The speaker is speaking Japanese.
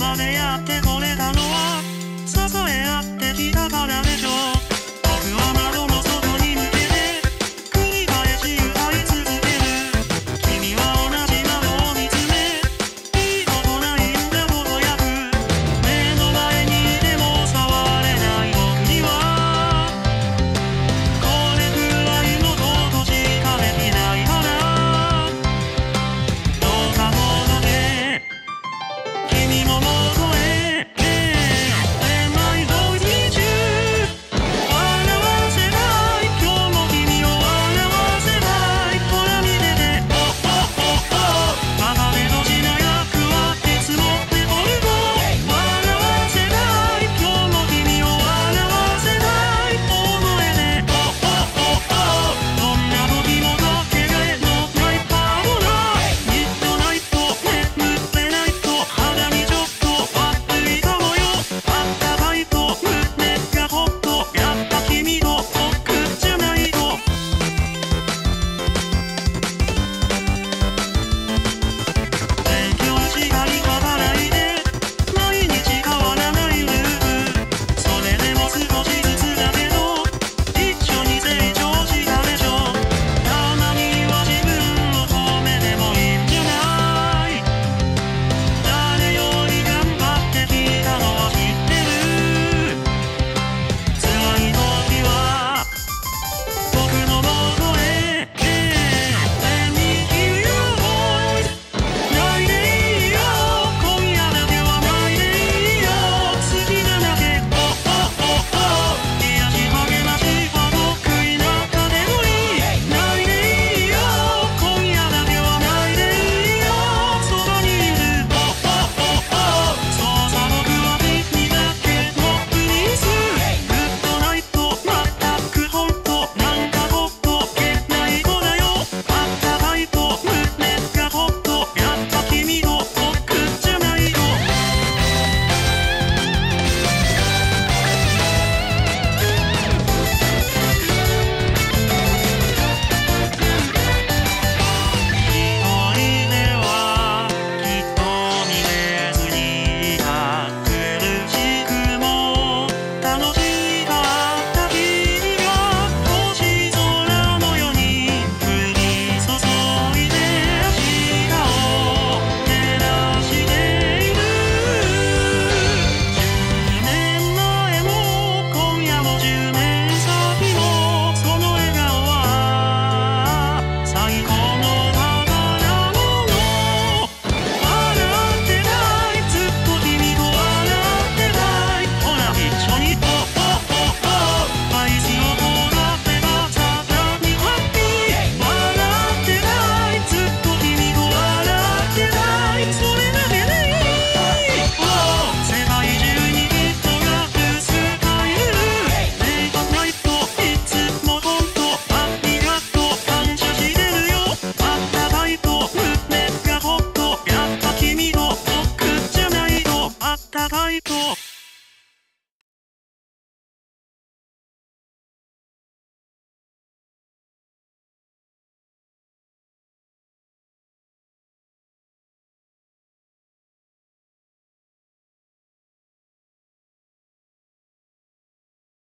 までやってこれたのは支え合ってきたからでしょう。僕は窓の外に向けて繰り返し歌い続ける。君は同じ窓を見つめいいことないんだとぼやく。目の前にいても触れない僕にはこれくらいのことしかできないから、どうか届け。君も